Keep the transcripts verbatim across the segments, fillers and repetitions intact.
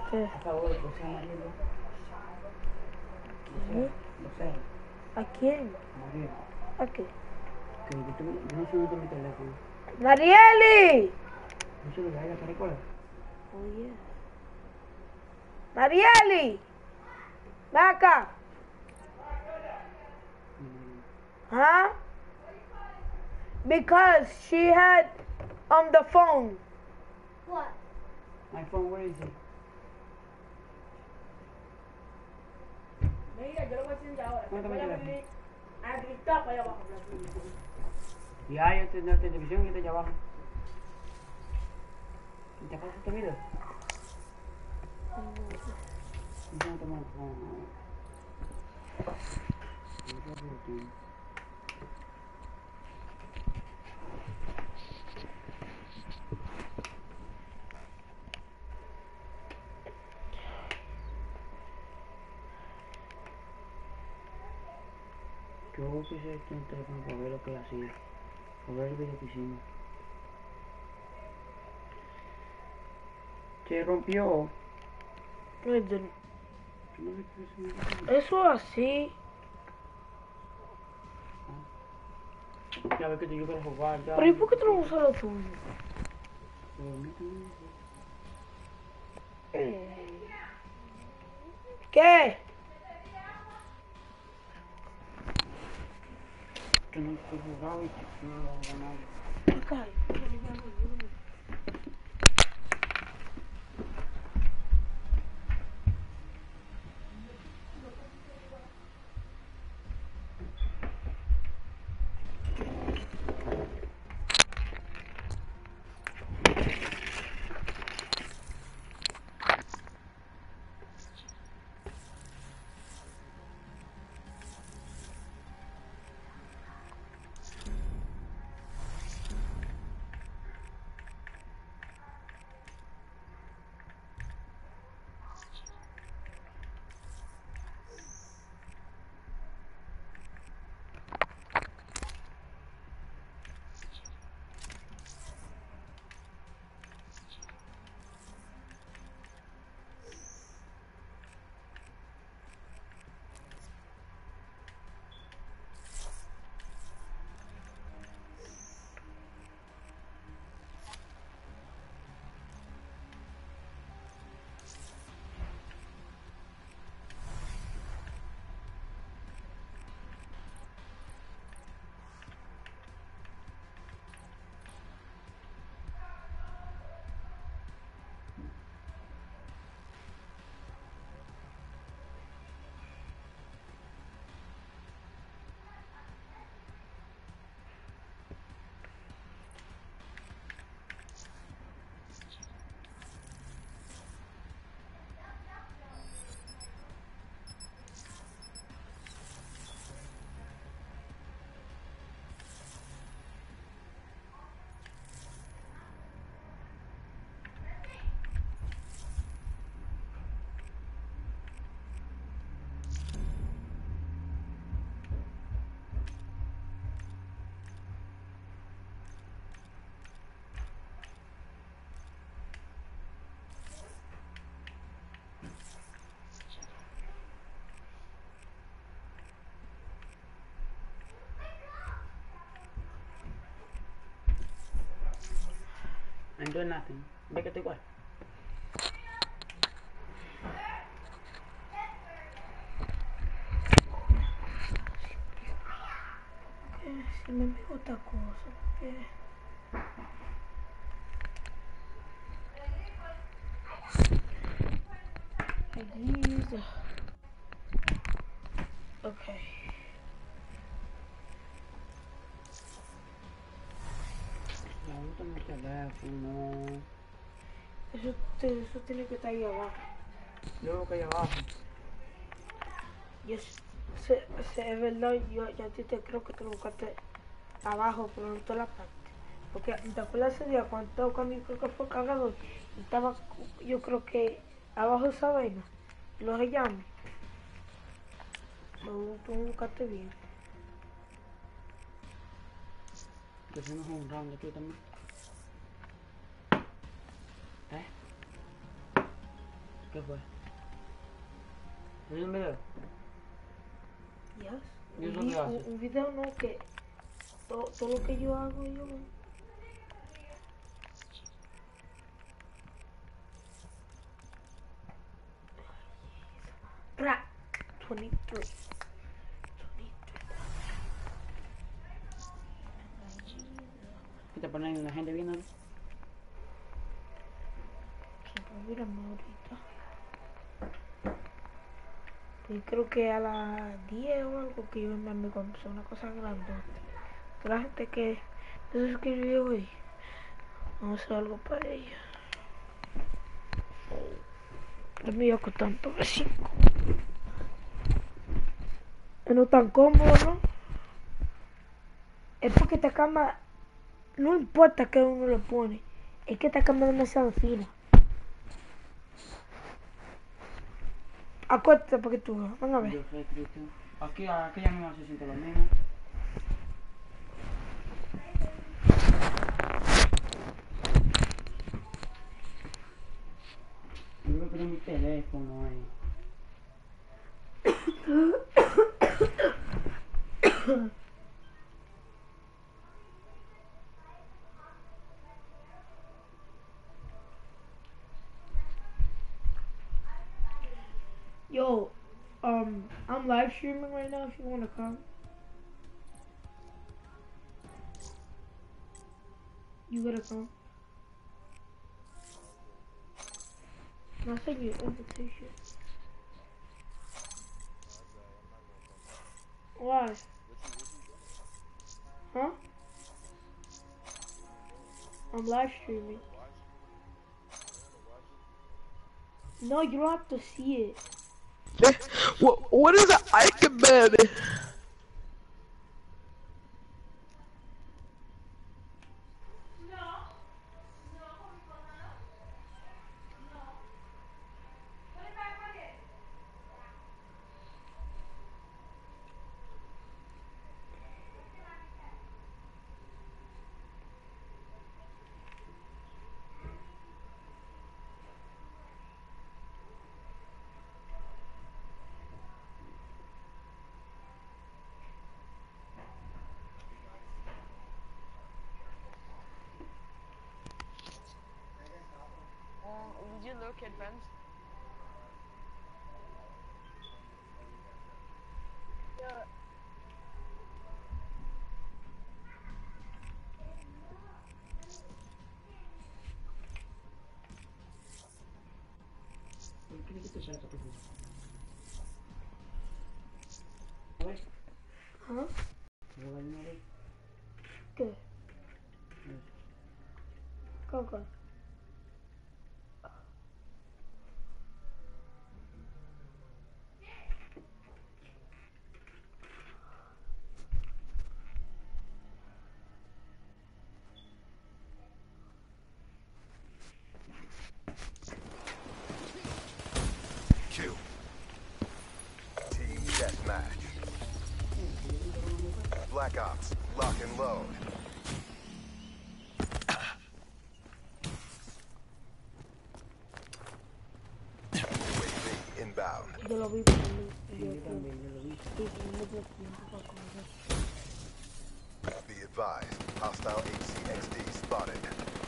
¿Qué? A favor, José Amarillo. ¿Qué? José. ¿A quién? Amarillo. ¿A qué? Que yo, tengo, yo no sé dónde está mi teléfono. ¡Marieli! No sé dónde hay la caricola. Oh, yeah. ¡Marieli! ¡Ven acá! Huh? Because she had on the phone. What? My phone, where is it? Mira, yo lo voy a enseñar ahora. Cuéntame Voy a el venir a gritar para allá abajo. Y hay en la televisión y está allá abajo. ¿Y te pasa este video? No, toma el phone. Yo puse esto en el teléfono para ver lo que hacía, para ver el video que hicimos. Se rompió. It didn't. Yo no sé qué es eso. Eso así. Ya ves que yo quiero jugar ya. Pero ¿y por qué tú no usas lo tuyo? Pero a mí también. ¿Qué? Yo no estoy jugando y no lo hago nada. Acá. I'm doing nothing. Ve que estoy igual. ¿Qué? Si me veo otra cosa. ¿Qué? These. Okay. Me gusta mi teléfono. Eso, te- eso tiene que estar ahí abajo. Yo veo que hay abajo. Yo sé, sé, es verdad, yo ya a ti te creo que te lo buscaste abajo, pero no en toda la parte. Porque te acuerdas ese día cuando estaba cuando yo creo que fue cargador y estaba, yo creo que abajo de esa vaina, los llames. Tú, tú buscaste bien. Que hacemos un round aquí también. ¿Eh? ¿Qué fue? ¿Es un video? Yes. ¿Y eso Un, vi- qué hace? un, un video no que todo, todo lo que yo hago yo. Ra. veintitrés. ¿Qué te ponen la gente viendo? Mírame ahorita. Pues creo que a las diez o algo que yo me me compré una cosa grande. Toda la gente que se suscribió hoy, vamos a hacer algo para ella. Pero me iba a costar todo cinco. No tan cómodo, ¿no? Es porque esta cama, no importa que uno le pone, es que esta cama es demasiado fina. Acuéstate para que tú veas, van a ver. Yo sé, Cristian. Aquí, aquella misma se siente lo mismo. Yo voy a poner mi teléfono ahí. Yo, um, I'm live streaming right now if you want to come. You gotta come. I'll send you an invitation. Why? Huh? I'm live streaming. No, you don't have to see it. What, what is an Icon Man? Did you look at friends? Yeah. ¿Por qué le quitas esa cosa? A ver, ¿Ah? ¿me va a llenar ahí? ¿Qué? Coco. Q. Team Deathmatch. Black Ops, lock and load. U A V inbound. Yo lo vi por mí. Sí, yo también, yo lo vi. Sí, sí, no tengo tiempo para comer. Be advised, hostile H C X D spotted.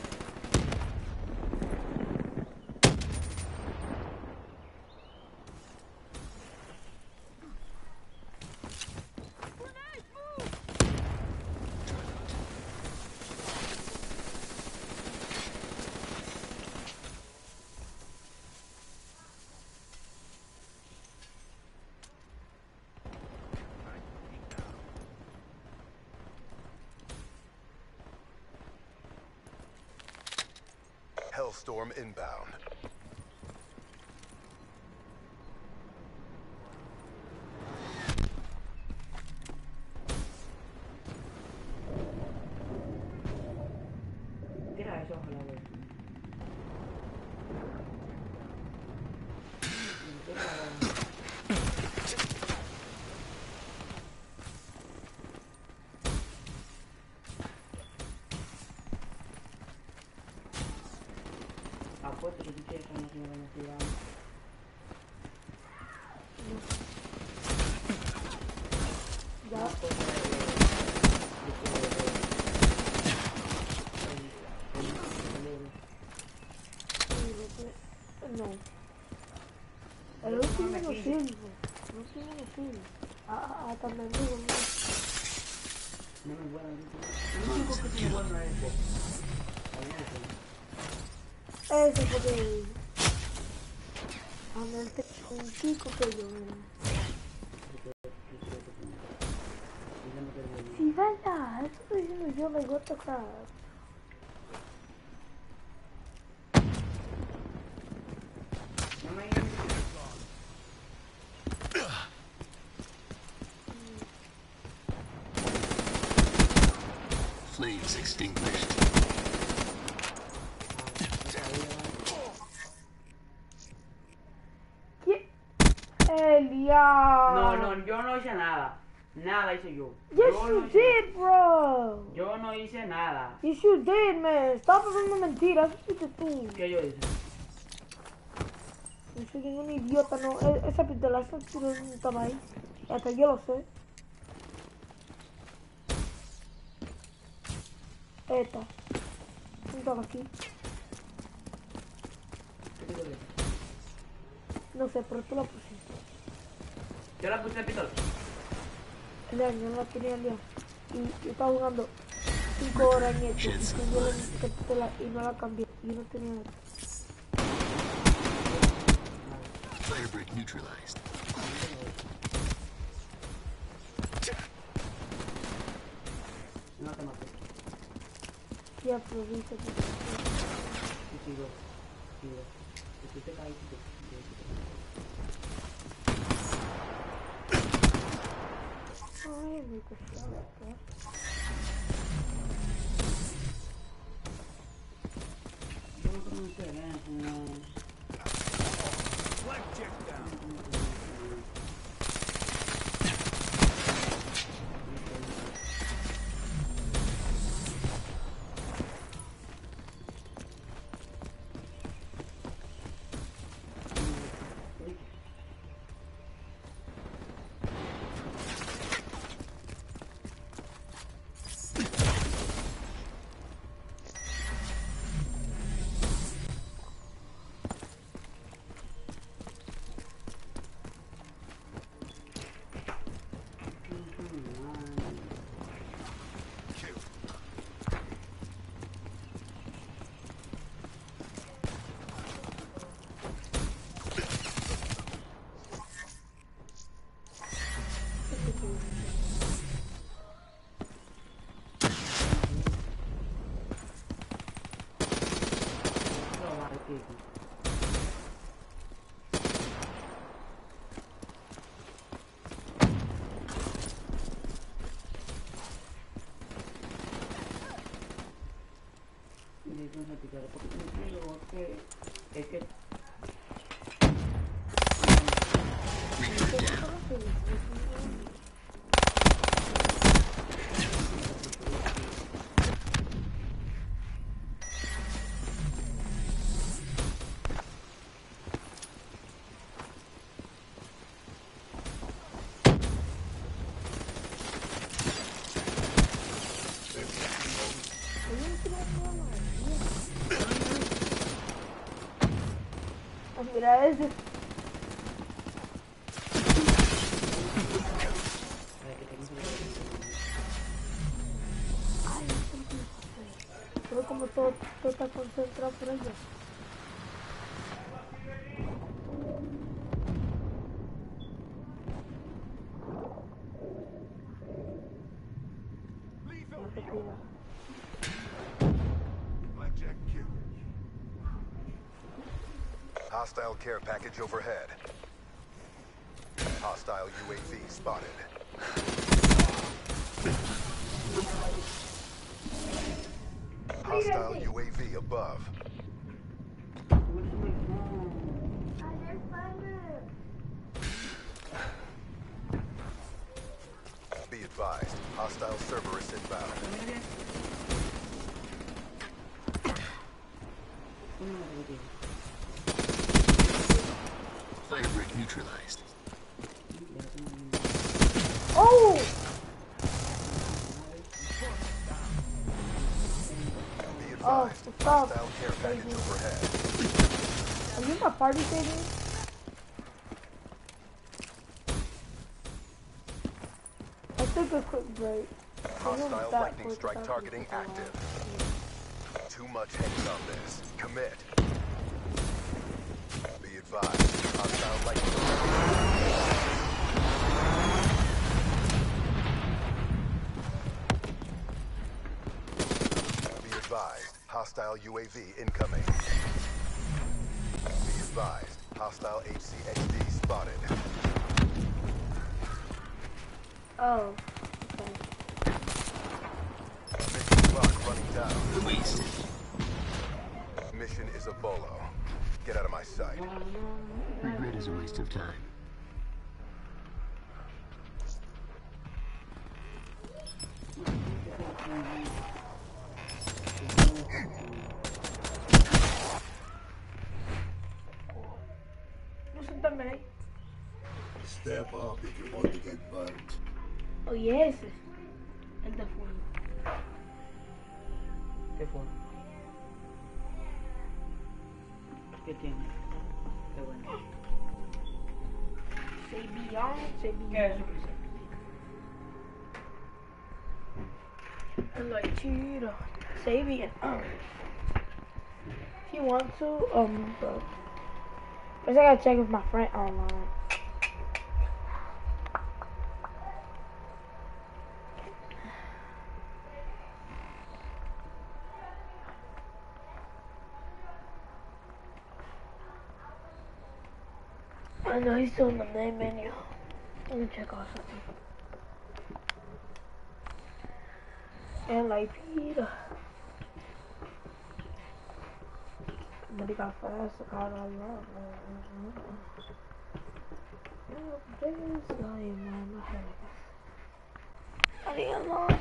Hellstorm inbound. Tira eso, ojalá ver. Apuesto que tú quieres que no se me vayan a tirar. una cosa de... No. El último no sirve. El último no sirve. Ah, hasta me digo, no. No me bueno, el único que tiene bueno es Bob. Ese porque... A mí tengo un chico que yo... Sí, verdad, eso estoy diciendo yo, me voy a tocar. No me Flames extinguished. ¿Qué? Elia. No, no, yo no hice nada. Nada hice yo. Yes, yo you no hice did, bro. Yo no hice nada. Yes, you did, man. Stop hablando mentiras. Eso hiciste tú. ¿Qué yo hice? No soy ningún idiota, no. E- Esa pistola, esa pistola no estaba ahí. Hasta yo lo sé. Esta. No estaba aquí. ¿Qué pistola es? No sé, pero tú la pusiste. Yo la puse de pistola. El año no la tenía yo. Y yo estaba jugando cinco horas en esto. Y yo le dije que pistola y no la cambié. Y no tenía nada. Firebreak neutralized. No te maté. Ya, pero dice que... Y sigo. Sigo. Y tú te caíste. Ay, me costaba, ¿qué? Yo no tengo un teléfono. Porque es que Mira ese. Ay, pero como todo, todo está concentrado por ella. No se cuida. Hostile care package overhead. Hostile U A V spotted. Hostile U A V above. Be advised, hostile Cerberus inbound. Firebreak neutralized. Oh! up? Hostile care package overhead. Are you my party saving? I took a quick break. Hostile lightning strike targeting active. Too much haste on this. Commit. Be advised. Hostile lightning strike. Be advised. Hostile U A V incoming. Be advised. Hostile H C X D spotted. Oh. Mission clock running down. Wasted. Mission is a bolo. Get out of my sight. Regret is a waste of time. Listen to me. Step up if you want to get burnt. Oh yes. El de fuego. ¿Qué fue? ¿Qué tiene? Qué bueno. Say beyond, say ¿Qué beyond. es eso que dice? And like cheetah. Say beyond. If you want to, um, bro. First I gotta check if my friend online. I know he's still in the main menu. Let me check out something. And like Peter. But he got fast, I got all wrong. This guy, man, my head. I need a lot.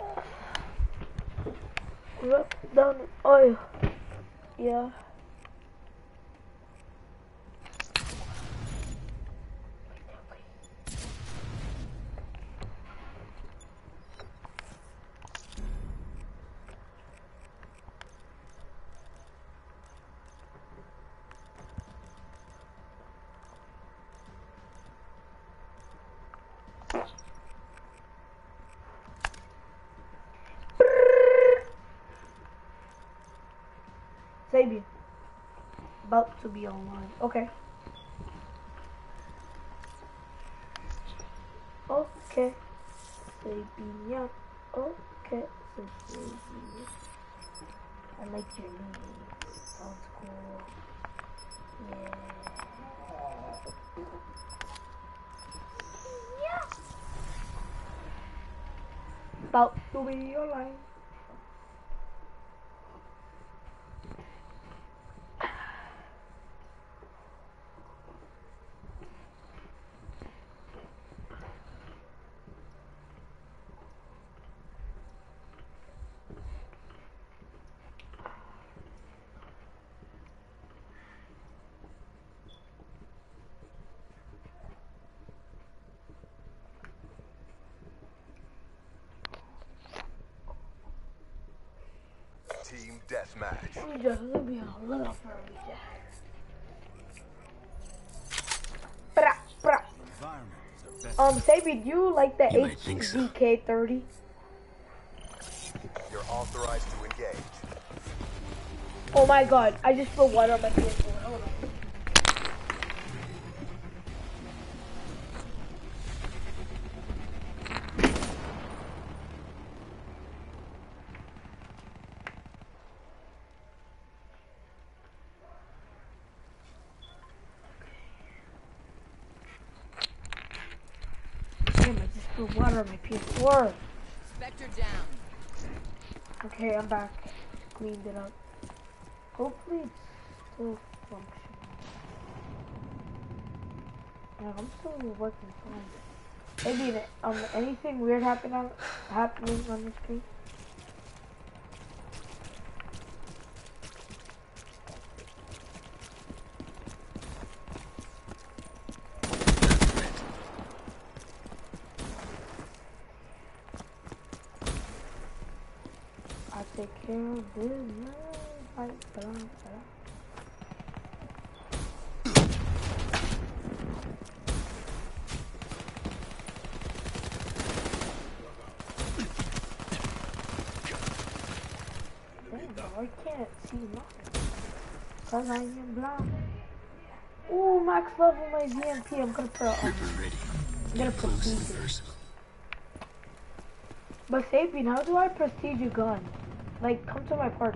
Rub down the oil. Yeah. Sabian. About to be online. Okay. Okay. Sabian. Okay. Sabian. I like your name. Sounds cool. Yeah. Yeah. About to be online. Team deathmatch. Let me just let me a little further. Bra, bra. Um, Sabi, do you like the You might think so. H D K thirty? You're authorized to engage. Oh my god, I just put water on my P S four. Hold on. Damn, I just put water on my P S four. Spectre down. Okay, I'm back. Cleaned it up. Hopefully it's still functional. Yeah, I'm still working fine. Maybe the, um anything weird happen on, happening on the screen? I take care of business. Salam, salam, salam. Damn, bro, I can't see nothing. Cause I am blind. Ooh, max level my Z M P. I'm gonna put um, I'm gonna prestige it. But Sapien, how do I prestige a gun? Like, come to my party.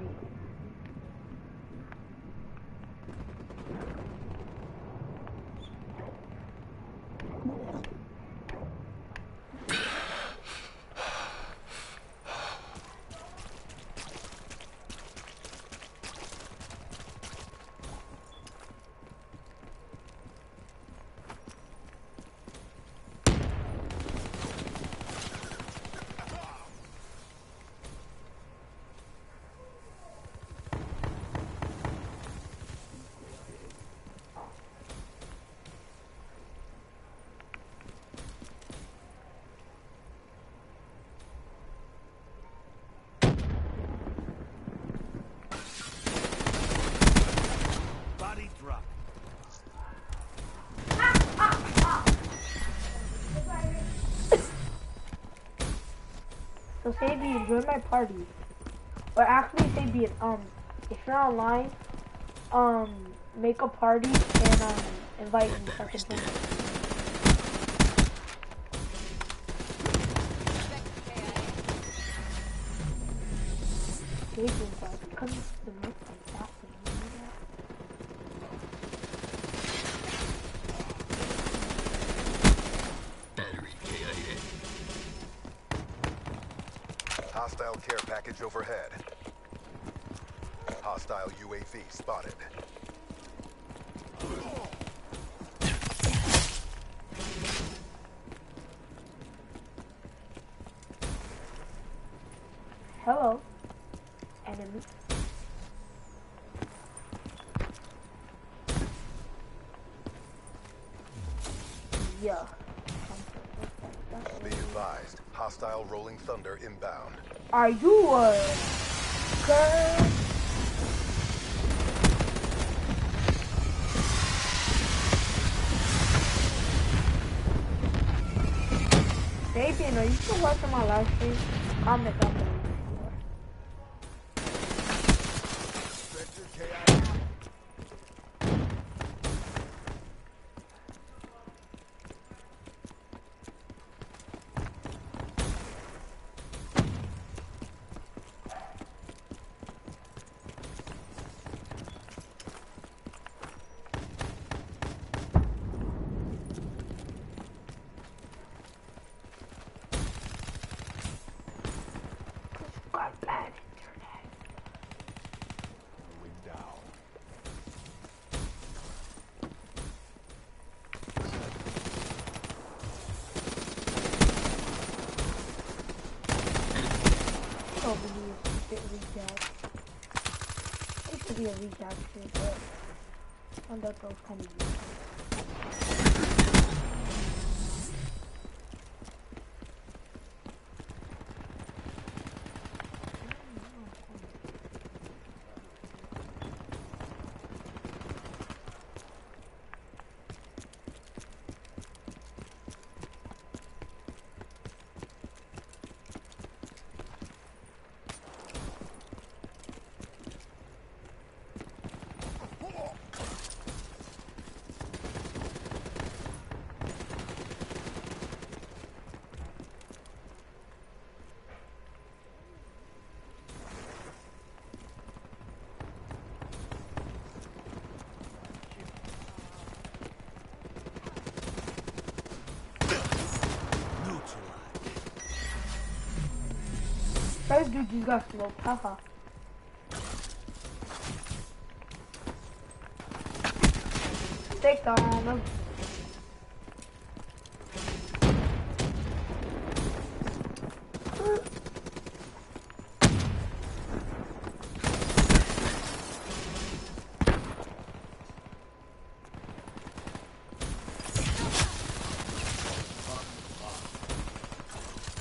So Sapien, join my party. Or actually Sapien, um, if you're online, um, make a party and um, invite me so I can join. Sapien, bro, because the mic like that, you know that? Hostile care package overhead. Hostile U A V spotted. Hello, enemy. Yeah. Be advised, hostile rolling thunder inbound. Are you a girl? Sapien, are you still watching my live stream? Comment down below. Got bad internet. Going down. Oh, we need a bit recap. It used to be a recap too, but I found out those kind of useless. Those dudes just got smoked, haha. Take down.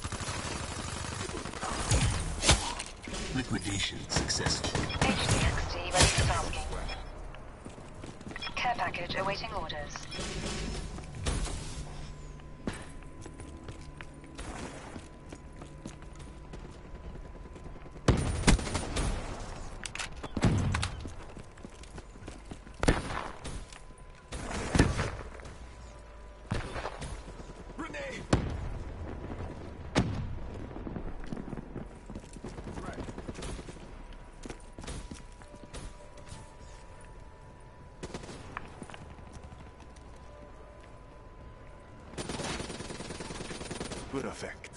Liquidation successful. H D X ready for tasking. Care package awaiting orders. Good effect.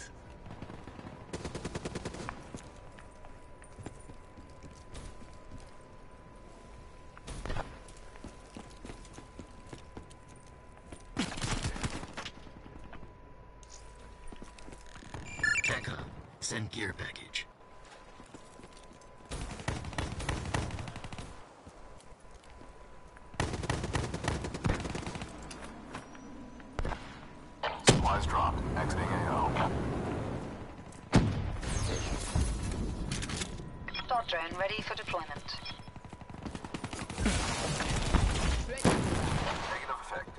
TACOM, send gear package. Supplies dropped. Exiting A O. Dot drone ready for deployment. Negative effect.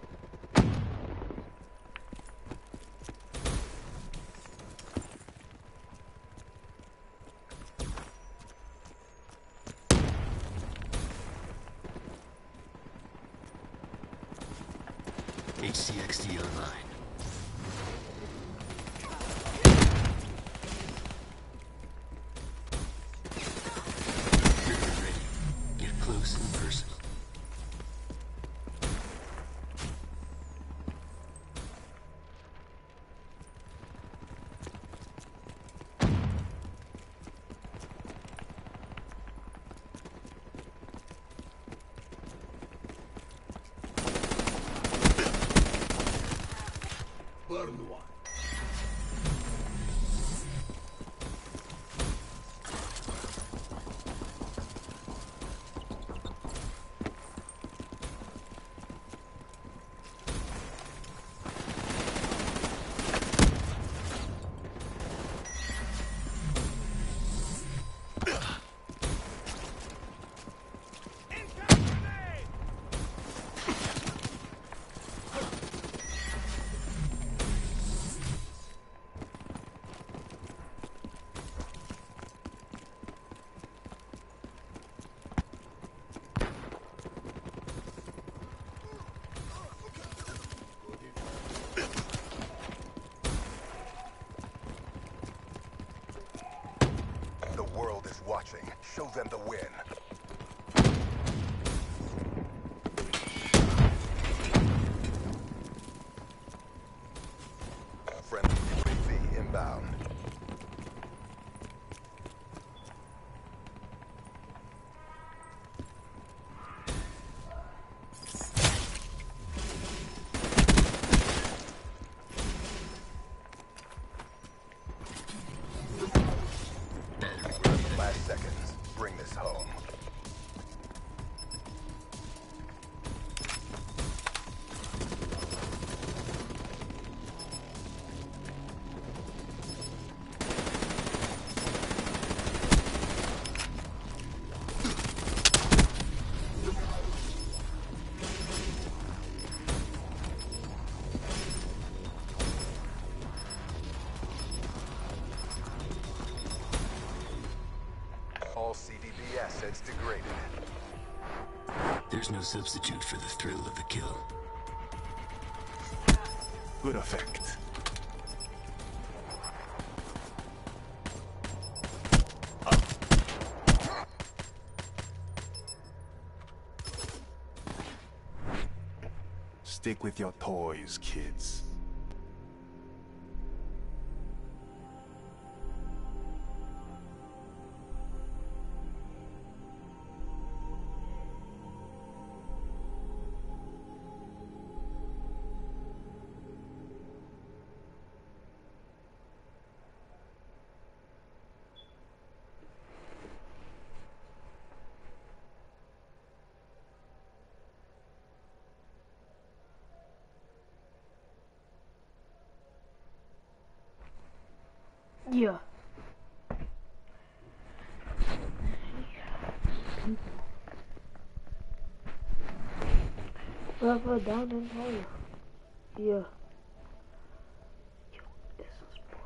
H C X D online. You're ready. Get close and personal. Burn one. The world is watching. Show them the win. Friendly U A V inbound. Last seconds. Bring this home. All C D B assets degraded. There's no substitute for the thrill of the kill. Good effect. Stick with your toys, kids. Yeah. Further down and higher. Yeah. It's a spoil.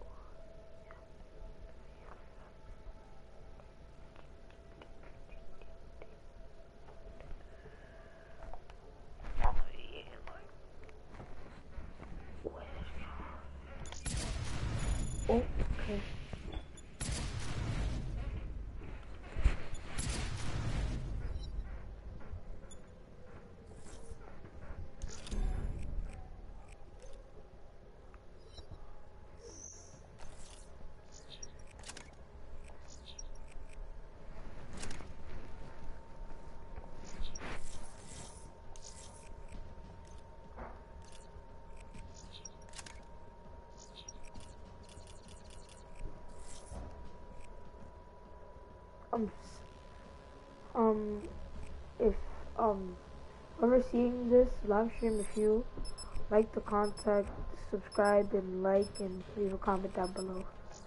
Okay. Um, um, if, um, whoever seeing this live stream, if you like the content, subscribe and like and leave a comment down below.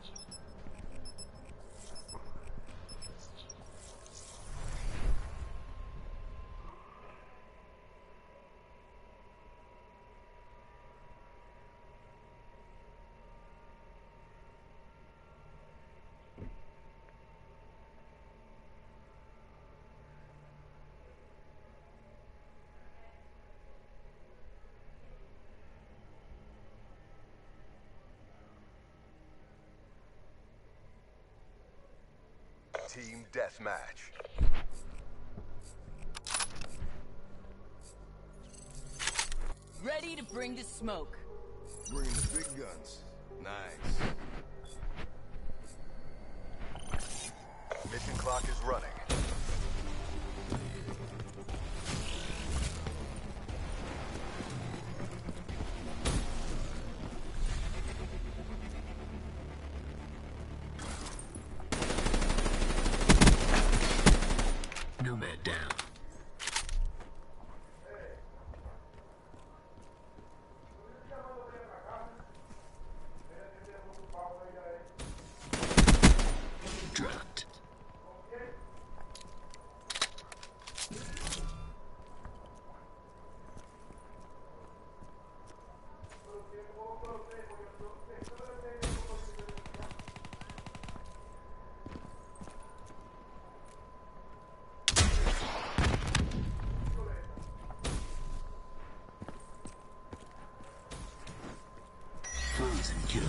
Team deathmatch. Ready to bring the smoke. Bringing the big guns. Nice. Mission clock is running. Nomad down. Dropped. Frozen kill.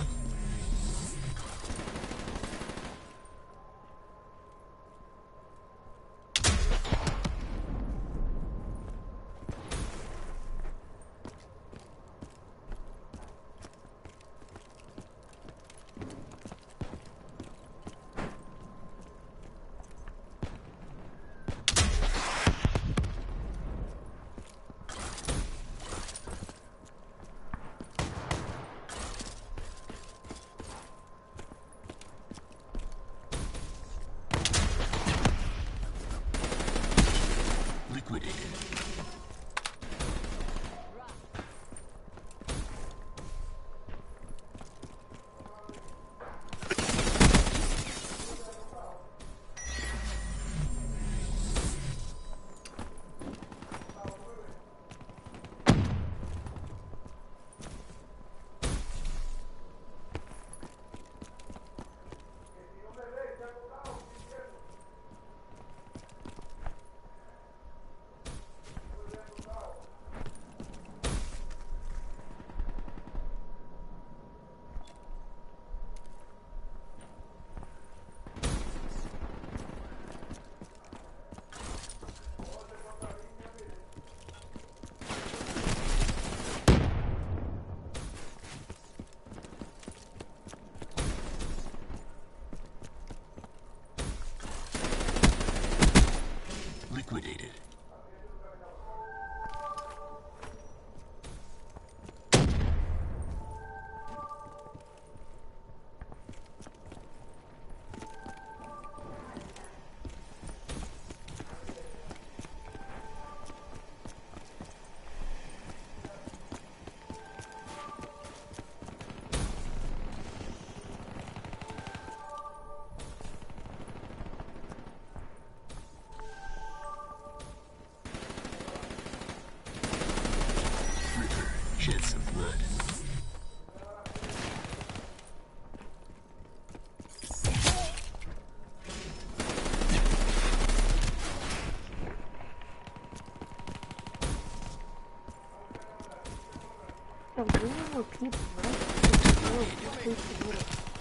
of people, bro. It's good. It's good.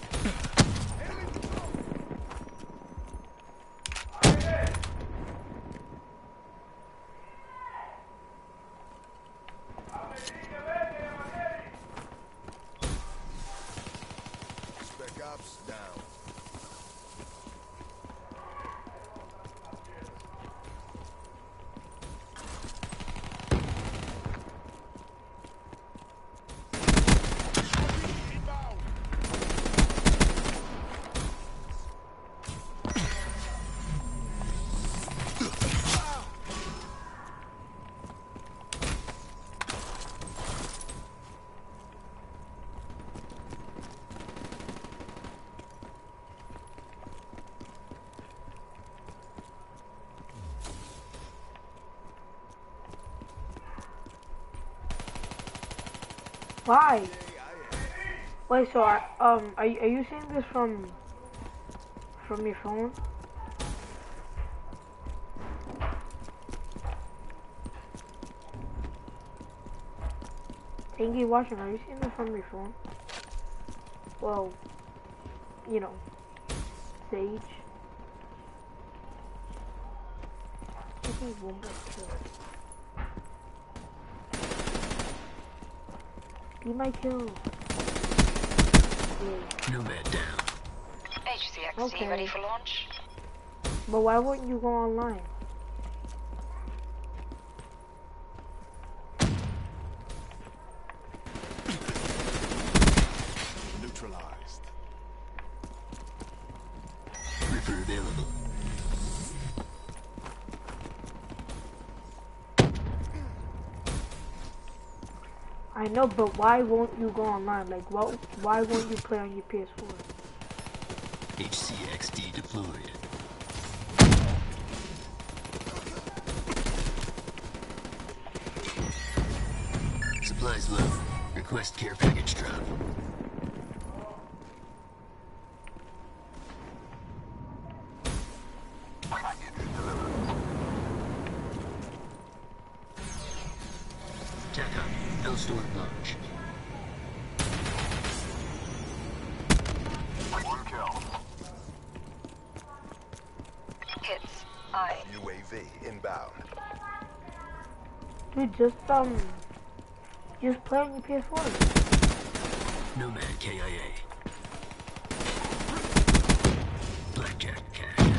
Spec Ops down. Why? Wait, so I, um, are you, are you seeing this from from your phone? Tangy watching, are you seeing this from your phone? Well, you know, Sage. I think one more kill. Be my kill. Yeah. Nomad down. H C X D Okay. ready for launch. But why wouldn't you go online? Neutralized. Reaper available. I know, but why won't you go online? Like, what? Why won't you play on your P S four? H C X D deployed. Supplies low. Request care package drop. TACOM, Hellstorm launch. One kill. Hits. I. U A V inbound. Dude, just um, just play on your P S four. Nomad K I A. Blackjack cash out.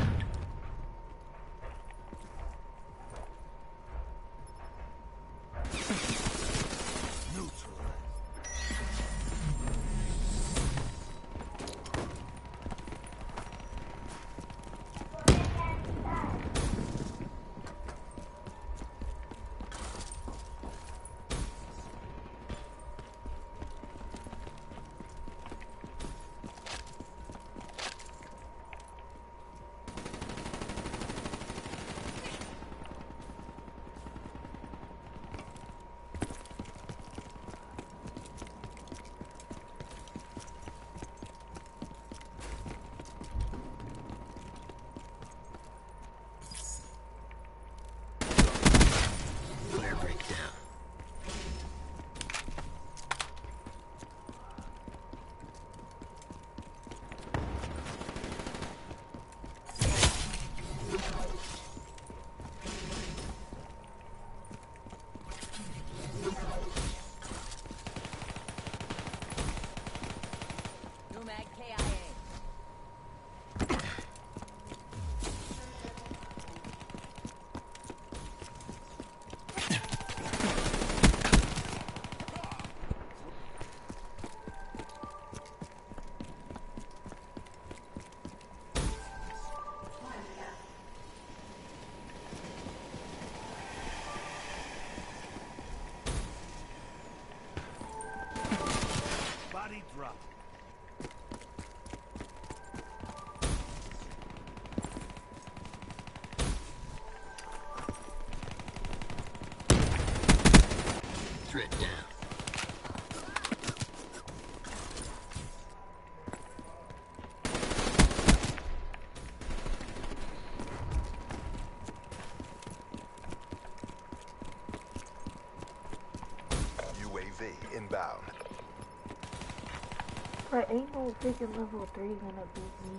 But ain't no freaking level three gonna beat me.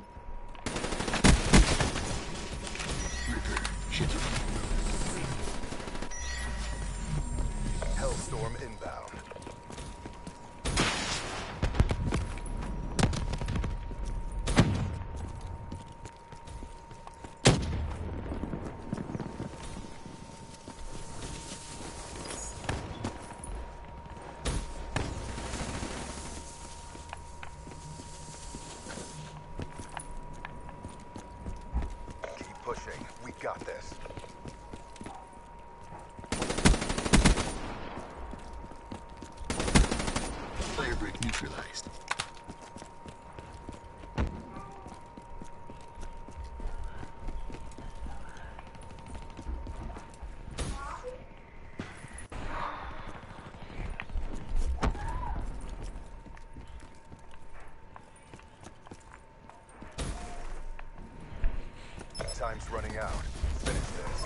Hellstorm inbound. Keep pushing. We got this. Firebreak neutralized. Time's running out. Finish this.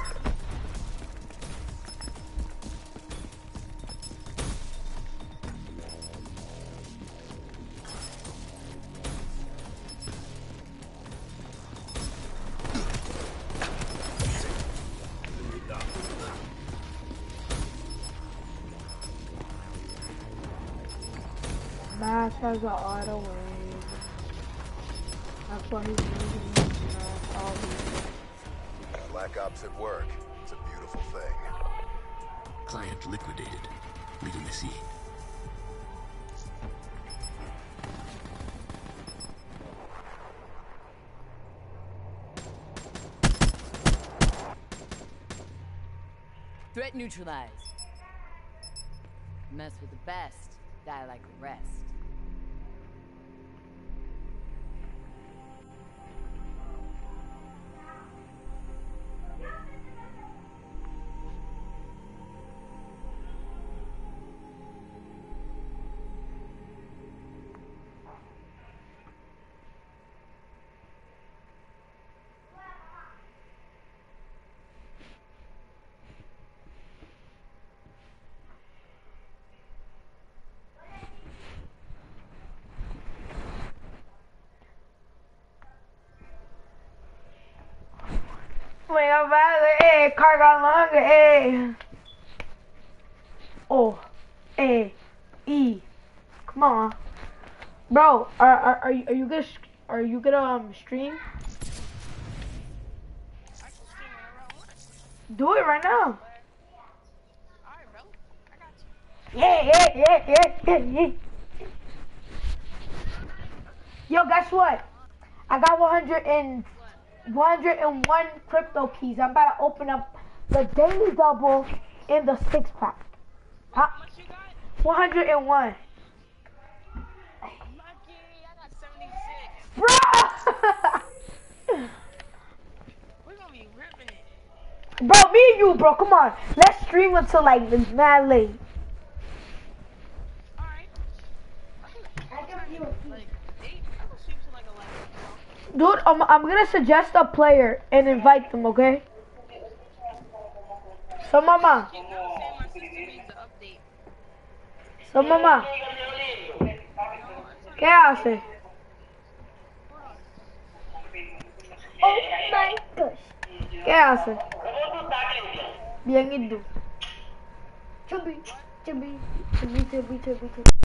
Mass has an auto wave. That's why he's using Mass all these. Black Ops at work. It's a beautiful thing. Client liquidated. Leaving the scene. Threat neutralized. Mess with the best. Die like the rest. Wait, I'm about to, eh, car got longer, eh. O, A, E. Come on. Bro, are, are, are you, are you gonna, are you gonna, um, stream? Do it right now. Yeah, yeah, yeah, yeah, yeah, yeah. Yo, guess what? I got one hundred and one hundred and one crypto keys. I'm about to open up the daily double in the six pack. Huh? one hundred and one. Bro! We're gonna be ripping it. Bro, me and you, bro. Come on. Let's stream until like mad late. Alright. I can give you like eight. I will stream to like eleven. Dude, I'm, I'm gonna suggest a player and invite them, okay? So, mama. Keep saying my sister needs the update. So, mama. ¿Qué hace? Oh my gosh. ¿Qué hace? Bien, ¿y tú? Chubby, chubby, chubby, chubby, chubby, chubby.